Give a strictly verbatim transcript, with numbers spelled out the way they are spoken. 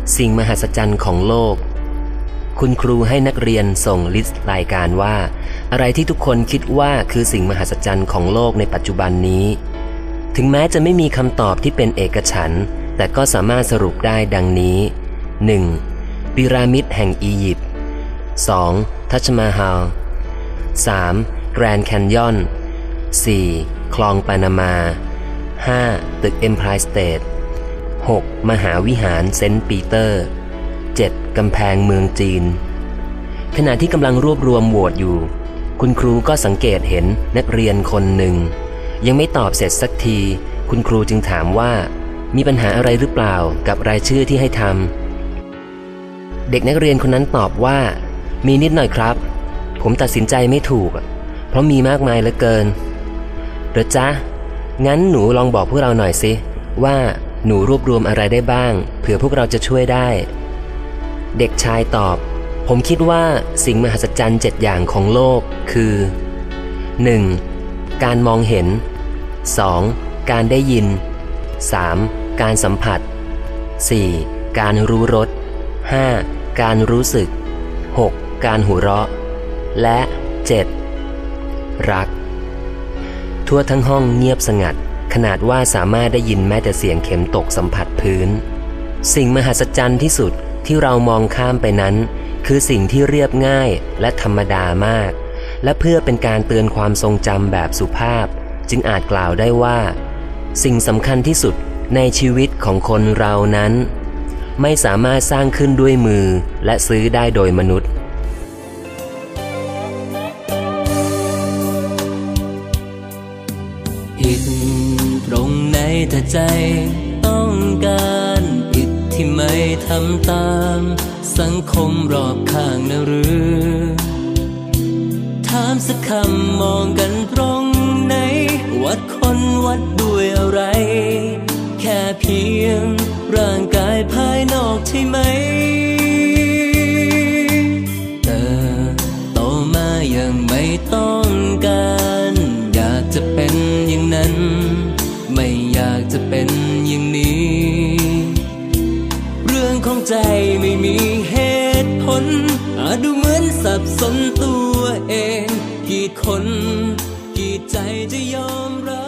สิ่งมหัศจรรย์ของโลกคุณครูให้นักเรียนส่งลิสต์รายการว่าอะไรที่ทุกคนคิดว่าคือสิ่งมหัศจรรย์ของโลกในปัจจุบันนี้ถึงแม้จะไม่มีคำตอบที่เป็นเอกฉันท์แต่ก็สามารถสรุปได้ดังนี้ หนึ่ง. พีระมิดแห่งอียิปต์ สอง. ทัชมาฮาล สาม. แกรนด์แคนยอน สี่. คลองปานามา ห้า. ตึกเอ็มไพร์สเตท หก. มหาวิหารเซนต์ปีเตอร์ เจ็ด. กำแพงเมืองจีนขณะที่กำลังรวบรวมโหวตอยู่คุณครูก็สังเกตเห็นนักเรียนคนหนึ่งยังไม่ตอบเสร็จสักทีคุณครูจึงถามว่ามีปัญหาอะไรหรือเปล่ากับรายชื่อที่ให้ทำเด็กนักเรียนคนนั้นตอบว่ามีนิดหน่อยครับผมตัดสินใจไม่ถูกเพราะมีมากมายเหลือเกินเหรอจ๊ะงั้นหนูลองบอกพวกเราหน่อยสิว่าหนูรวบรวมอะไรได้บ้างเผื่อพวกเราจะช่วยได้เด็กชายตอบผมคิดว่าสิ่งมหัศจรรย์เจ็ดอย่างของโลกคือ หนึ่ง. การมองเห็น สอง. การได้ยิน สาม. การสัมผัส สี่. การรู้รส ห้า. การรู้สึก หก. การหัวเราะและ เจ็ด. รักทั่วทั้งห้องเงียบสงัดขนาดว่าสามารถได้ยินแม้แต่เสียงเข็มตกสัมผัสพื้นสิ่งมหัศจรรย์ที่สุดที่เรามองข้ามไปนั้นคือสิ่งที่เรียบง่ายและธรรมดามากและเพื่อเป็นการเตือนความทรงจำแบบสุภาพจึงอาจกล่าวได้ว่าสิ่งสำคัญที่สุดในชีวิตของคนเรานั้นไม่สามารถสร้างขึ้นด้วยมือและซื้อได้โดยมนุษย์ผิดตรงไหนถ้าใจต้องการผิดที่ไม่ทำตามสังคมรอบข้างนะหรือถามสักคำมองกันตรงไหนวัดคนวัดด้วยอะไรแค่เพียงร่างกายภายนอกใช่ไหมเติบโตมายังไม่ต้องการอยากจะเป็นอย่างนั้นไม่อยากจะเป็นอย่างนี้เรื่องของใจไม่มีเหตุผลอาจดูเหมือนสับสนตัวเองกี่คนกี่ใจจะยอมรับ